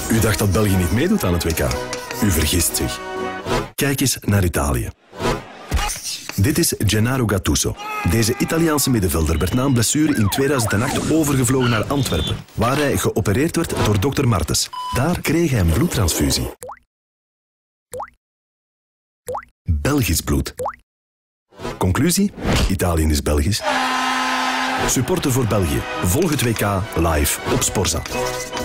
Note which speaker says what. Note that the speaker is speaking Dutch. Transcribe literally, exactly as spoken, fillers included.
Speaker 1: U dacht dat België niet meedoet aan het W K? U vergist zich. Kijk eens naar Italië. Dit is Gennaro Gattuso. Deze Italiaanse middenvelder werd na een blessure in tweeduizend acht overgevlogen naar Antwerpen, waar hij geopereerd werd door dokter Martens. Daar kreeg hij een bloedtransfusie. Belgisch bloed. Conclusie? Italië is Belgisch. Supporter voor België. Volg het W K live op Sporza.